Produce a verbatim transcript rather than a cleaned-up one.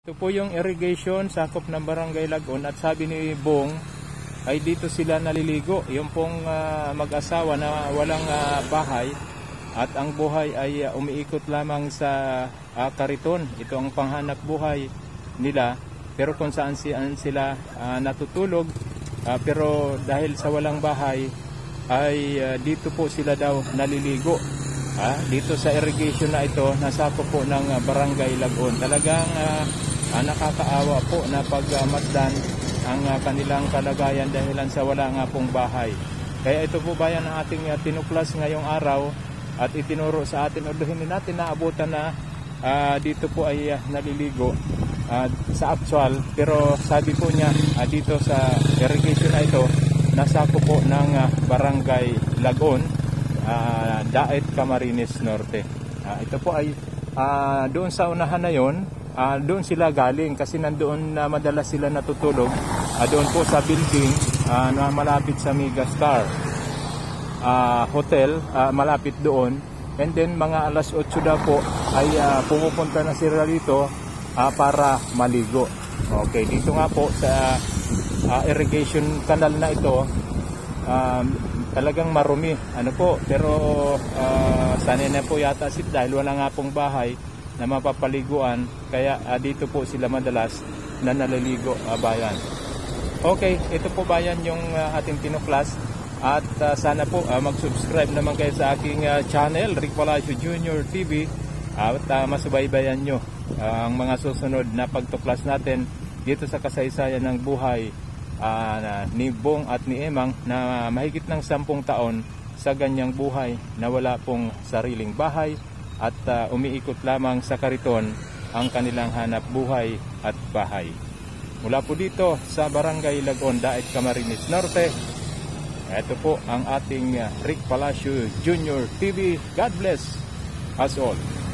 Ito po yung irrigation sakop ng Barangay Lagon at sabi ni Bong ay dito sila naliligo. Yung pong uh, mag-asawa na walang uh, bahay at ang buhay ay uh, umiikot lamang sa uh, kariton. Ito ang panghanap buhay nila, pero kung saan sila uh, natutulog, uh, pero dahil sa walang bahay ay uh, dito po sila daw naliligo. Ah, dito sa irrigation na ito, nasako po ng uh, Barangay Lagon. Talagang uh, uh, nakakaawa po na pagmasdan uh, ang uh, kanilang kalagayan dahilan sa wala nga pong bahay. Kaya ito po bayan ang ating uh, tinuklas ngayong araw at itinuro sa atin. Uduhin natin na abutan na uh, dito po ay uh, naliligo uh, sa actual. Pero sabi po niya uh, dito sa irrigation na ito, nasako po ng uh, Barangay Lagon. Uh, Daet Camarines Norte. Uh, ito po ay uh, doon sa unahan na yon, uh, doon sila galing kasi nandoon na uh, madalas sila natutulog. Uh, doon po sa building uh, na malapit sa Megastar uh, Hotel, uh, malapit doon. And then mga alas otso daw po ay uh, pumupunta na sila dito uh, para maligo. Okay, dito nga po sa uh, irrigation canal na ito, um, talagang marumi, ano po, pero uh, sanay na po yata sila dahil wala nga pong bahay na mapapaliguan, kaya uh, dito po sila madalas na naliligo, uh, bayan. Okay, ito po bayan yung uh, ating tinuklas at uh, sana po uh, mag-subscribe naman kayo sa aking uh, channel, Rick Palacio Junior T V, uh, at uh, masubaybayan nyo uh, ang mga susunod na pagtuklas natin dito sa kasaysayan ng buhay Uh, ni Bong at ni Emang na mahigit ng sampung taon sa ganyang buhay na wala pong sariling bahay at uh, umiikot lamang sa kariton ang kanilang hanap buhay at bahay. Mula po dito sa Barangay Lagon, Daet Camarines Norte, ito po ang ating uh, Rick Palacio Junior T V. God bless us all.